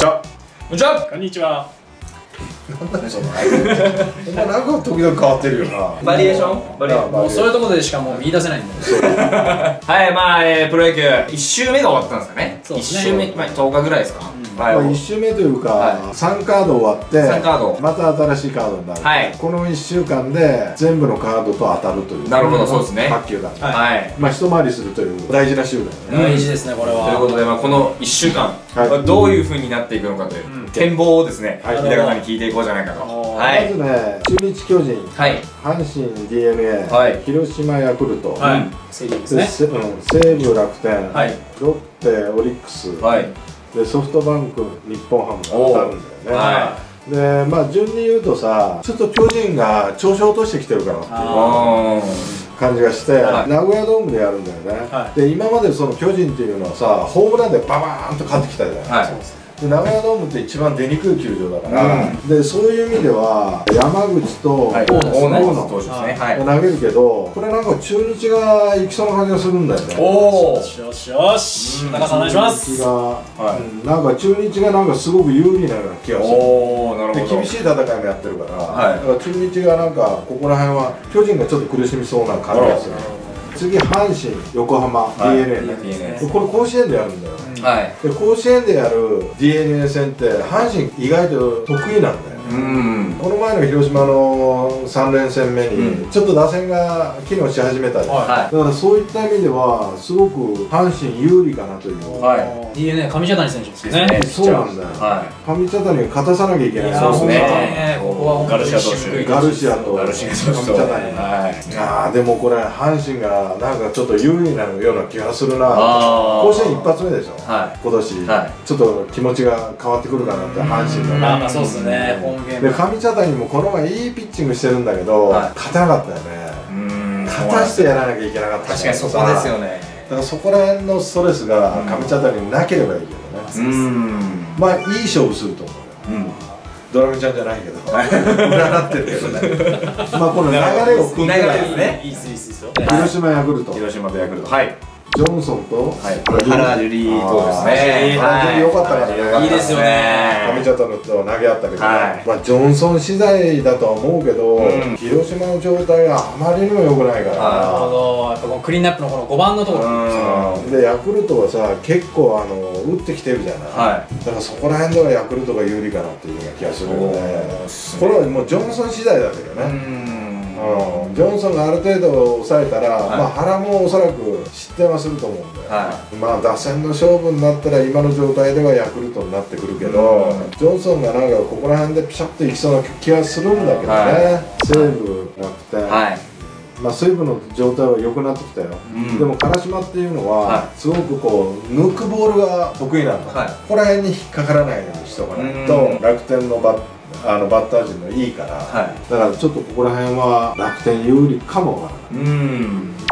ちは。 こんにちは。 こんにちは。 なんだそのお前なんか時々変わってるよな。 バリエーションもうそういうところでしかもう見出せないんで。 はい、まあ、プロ野球1週目が終わったんですかね。1 そうですね。 週目、まあ、10日ぐらいですか。 まあ1週目というか3カード終わって 3カードまた新しいカードになる。この1週間で全部のカードと当たるという。 なるほど、そうですね。 各球団。 はい。 まあ一回りするという大事な週だよね。 大事ですね、これは。 ということで、まあこの1週間どういう風になっていくのかという展望をですね、日高さんに聞いていこうじゃないかと。 まずね、中日巨人、阪神 DNA、広島ヤクルト、 セ・リーグですね。 西武楽天、ロッテオリックス、でソフトバンク日本ハムが当たるんだよね。でまあ順に言うとさ、ちょっと巨人が調子を落としてきてるかなっていう感じがして、名古屋ドームでやるんだよね。で今までその巨人っていうのはさ、ホームランでババーンと勝ってきたじゃない。で名古屋ドームって一番出にくい球場だから、でそういう意味では山口と大野投手ですね投げるけど、これなんか中日が行きそうな感じがするんだよね。 おお、よしよしよし、中さんお願いします。 なんか中日がなんかすごく有利なような気がする。で厳しい戦いもやってるから、だから中日がなんかここら辺は巨人がちょっと苦しみそうな感じがする。次阪神、横浜、DNA、これ甲子園でやるんだよ。で甲子園でやる DNA 戦って阪神意外と得意なんだよ。この前の広島の3連戦目にちょっと打線が機能し始めたじゃん。だからそういった意味ではすごく阪神有利かなという。 DNA 上茶谷選手ですね。 そうなんだよ。上茶谷が勝たさなきゃいけない。 そうですね。ここはガルシア投手、 ガルシアと上茶谷。ああでもこれ阪神がなんかちょっと有利なような気がするな。甲子園一発目でしょ今年。ちょっと気持ちが変わってくるかなって阪神の。 まあそうですね。 で上茶谷もこの前いいピッチングしてるんだけど勝てなかったよね。勝たしてやらなきゃいけなかった。 確かにそこですよね。 だからそこら辺のストレスが上茶谷になければいいけどね。まあいい勝負すると思うよ。ドラミちゃんじゃないけど占ってるけどね。まあこの流れを組んでいいですよ。 広島ヤクルト、 広島とヤクルト、 ジョンソンと原樹里投手ですね。 良かったからね。 いいですよね。 上茶谷と投げ合ったけど、まあジョンソン次第だとは思うけど、広島の状態があまりにも良くないから。 なるほど。やっぱこのクリーンナップのこの5番のところでヤクルトはさ結構打ってきてるじゃない。だからそこら辺ではヤクルトが有利かなっていうような気がするよね。これはもうジョンソン次第だけどね。ジョンソンがある程度抑えたら、まあ原もおそらく失点はすると思うんだよ。まあ打線の勝負になったら今の状態ではヤクルトになってくるけど、ジョンソンがなんかここら辺でピシャッといきそうな気がするんだけどね。西武楽天、まあ西武の状態は良くなってきたよ。でも唐島っていうのはすごくこう抜くボールが得意なんだ。ここら辺に引っかからないようにしとかないと楽天のバッター陣もいいから、だからちょっとここら辺は楽天有利かもわからない。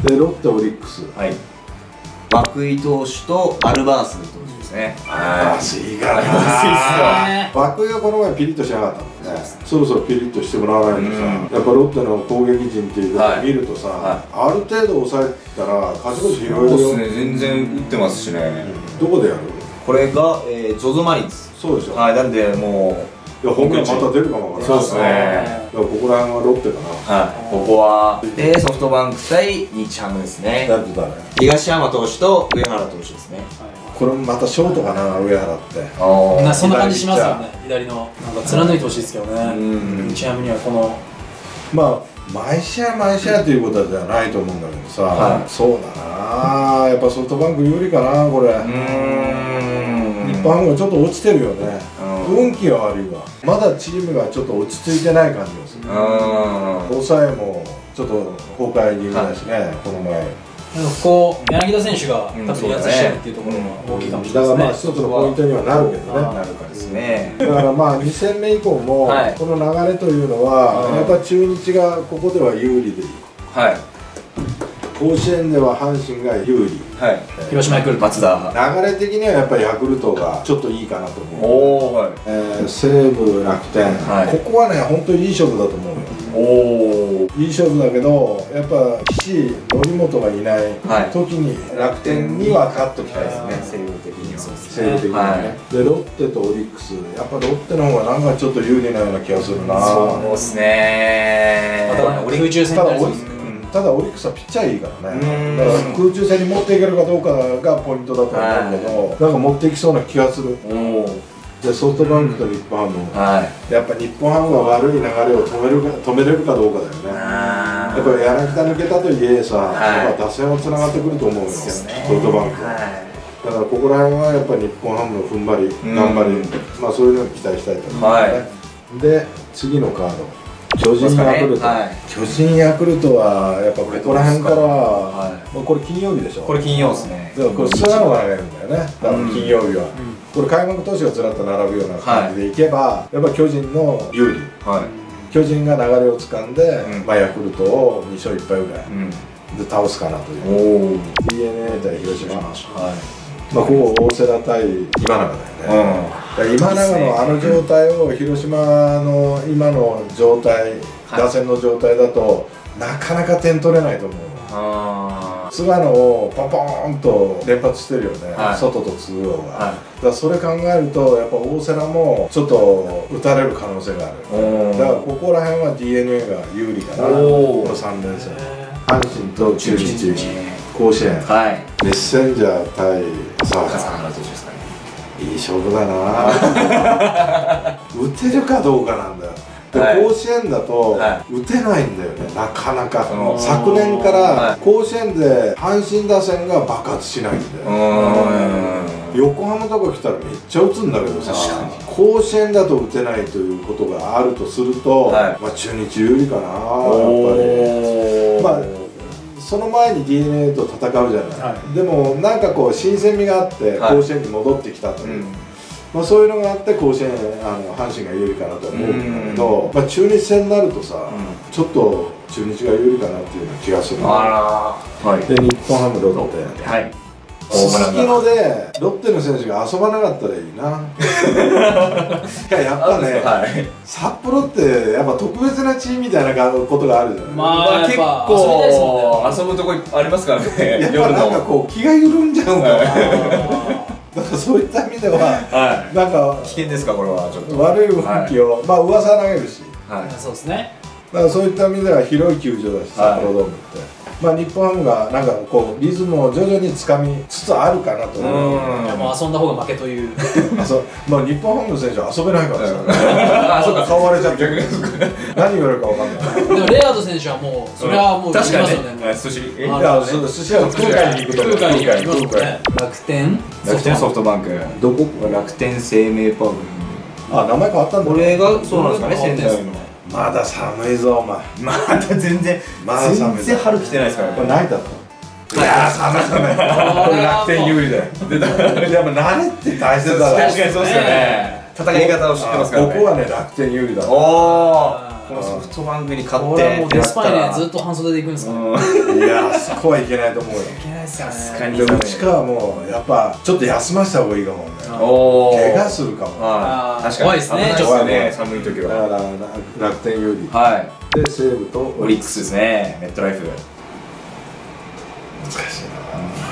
でロッテオリックス、 涌井投手とアルバース投手ですね。 アルバースいいからな。涌井はこの前ピリッとしなかったもんね。そろそろピリッとしてもらわないとさ、やっぱロッテの攻撃陣っていうのを見るとさ、ある程度抑えたら勝ち星広いよ。 そうですね、全然打ってますしね。 どこでやる？ これがZOZO マリンズ。 そうでしょ。 なんでもう本拠地また出るかもわからない。そうですね。ここら辺はロッテかな。 ここはでソフトバンク対日ハムですね。東山投手と上原投手ですね。 これもまたショートかな、上原って。 そんな感じしますよね。左のなんか貫いてほしいですけどね。日ハムにはこのまあ毎試合毎試合ということじゃないと思うんだけどさ、そうだな、やっぱソフトバンク有利かなこれ。日本ハムがちょっと落ちてるよね。運気は悪いわ。まだチームがちょっと落ち着いてない感じがする。抑えもちょっと崩壊気味だしね、この前。 ここ柳田選手が多分離脱してるっていうところが大きいかもしれないですね。 だからまあ一つのポイントにはなるけどね。 なるかですね。 だからまあ2戦目以降もこの流れというのはやっぱ中日がここでは有利でいい。甲子園では阪神が有利。 広島ヤクルト、 松田。 流れ的にはやっぱりヤクルトがちょっといいかなと思う。西武、楽天、ここはね本当にいい勝負だと思うよ。いい勝負だけどやっぱ岸、則本がいない時に楽天には勝っときたいですね、西武的には。 セール的にね。でロッテとオリックス、やっぱロッテの方がなんかちょっと有利なような気がするな。 そうですね。 空中戦になりそうですね。 ただオリックスはピッチャーいいからね。だから空中戦に持っていけるかどうかがポイントだと思うけど、なんか持っていきそうな気がする。でソフトバンクと日本ハム、やっぱ日本ハムが悪い流れを止めれるかどうかだよね。やっぱり柳田抜けたといえさ、やっぱ打線はつながってくると思うよ、ソフトバンクは。だからここら辺はやっぱり日本ハムの踏ん張り、頑張り、まあそういうのに期待したいと思いますね。で次のカード。巨人ヤクルト、巨人ヤクルトはやっぱここら辺からは、これ金曜日でしょ。 これ金曜ですね。 だからこれスラムが投げるんだよね、多分金曜日は。これ開幕投手がずらっと並ぶような感じでいけば、やっぱ巨人の有利、巨人が流れをつかんで、まあヤクルトを2勝1敗ぐらいで倒すかなという。DNA 対広島、まあここ大瀬良対今永だよね。今永のあの状態を広島の今の状態、打線の状態だとなかなか点取れないと思う。菅野をポンポーンと連発してるよね、外と通路が。だからそれ考えるとやっぱ大瀬良もちょっと打たれる可能性がある。だからここら辺は DNA が有利かな、この3連戦。阪神と中日、甲子園、メッセンジャー対笠原投手ですかね。いい勝負だな。打てるかどうかなんだよ。甲子園だと打てないんだよね、なかなか。昨年から甲子園で阪神打線が爆発しないんだよ。横浜とか来たらめっちゃ打つんだけどさ、甲子園だと打てないということがあるとすると、まあ中日有利かな、やっぱり。まあその前に DNA と戦うじゃない、でもなんかこう新鮮味があって甲子園に戻ってきたという、まあそういうのがあって甲子園阪神が有利かなと思うんだけど、まあ中日戦になるとさ、ちょっと中日が有利かなっていうような気がする。で日本ハムロッテ、すすきのでロッテの選手が遊ばなかったらいいな。やっぱね、札幌ってやっぱ特別なチームみたいなことがあるじゃない。 まあ結構遊ぶとこありますからね。 やっぱなんかこう気が緩んじゃうかな。だからそういった意味ではなんか危険ですか、これはちょっと悪い雰囲気を、まあ噂投げるし、 そうですね。 だからそういった意味では広い球場だし、札幌ドームって。まあ日本ハムがなんかこうリズムを徐々につかみつつあるかなと思う。 もう遊んだ方が負けという。 まあ日本ハムの選手は遊べないからさ。そうか、顔割れちゃってる。何言われるかわかんない。 でもレアード選手はもうそれはもう確かにね。寿司。 いや寿司屋福岡に行くと。 福岡に行きますもんね。楽天ソフトバンク。どこ？楽天生命パーク。 あ、名前変わったんだ。 これがそうなんですかね、仙台の。 まだ寒いぞお前。 まだ全然春来てないですからね。 これ何だったの？いや寒い。これ楽天有利だよ。やっぱ慣れって大切だ。 確かにそうですよね。戦い方を知ってますからね。 ここはね楽天有利だ。 このソフトバンクに勝って、 もうデスパイねずっと半袖で行くんですか。 いやあそこはいけないと思うよ。 いけないですよね。 さすがに。 で内川もやっぱちょっと休ませた方がいいかもね。怪我するかも。 確かに怖いですね。ちょっとね、 寒い時は。 だから楽天有利。で西武とオリックスですね。メットライフ。 難しいな。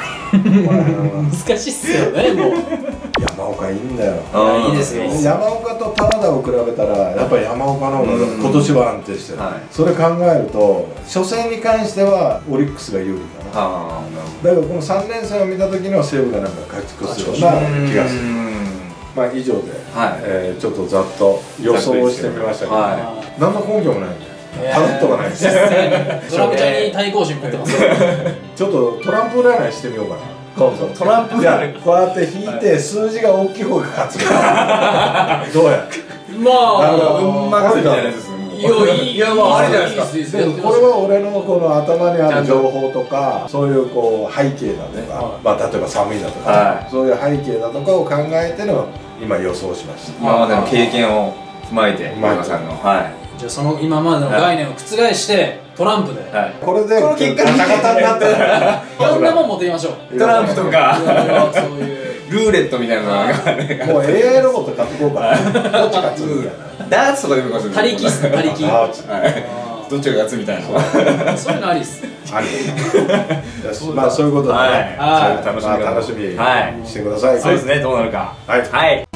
難しいっすよね、もう。 山岡いいんだよ。 いいですよ。 山岡と田和田を比べたらやっぱり山岡の方が今年は安定してる。それ考えると初戦に関してはオリックスが有利かな。だからこの3連戦を見た時には西武がなんか勝ち越すような気がする。まあ以上でちょっとざっと予想をしてみましたけど、何の根拠もないんでタロットがないです。 ドラムちゃんに対抗心持ってます。 ちょっとトランプ占いしてみようかな。 トランプ占いこうやって引いて数字が大きい方が勝つ。どうや。 まあ運任せみたいなやつですね。 いや、まああれじゃないですか。 これは俺のこの頭にある情報とかそういうこう背景だとか、まあ例えば寒いだとかそういう背景だとかを考えての今予想しました。 今までの経験を踏まえて今さんの。 じゃあその今までの概念を覆してトランプでこれで結果ガタガタになったらいろんなもん持ってみましょう。 トランプとかそういうルーレットみたいなのがもう AI ロボット買ってこうかな。どっち勝つみたいな。 ダーツとかでもいいかもしれない。 他力っす、他力。 どっちが勝つみたいな。 そういうのありっす。 まあそういうことでね、 楽しみしてください。 そうですね、どうなるか。はい。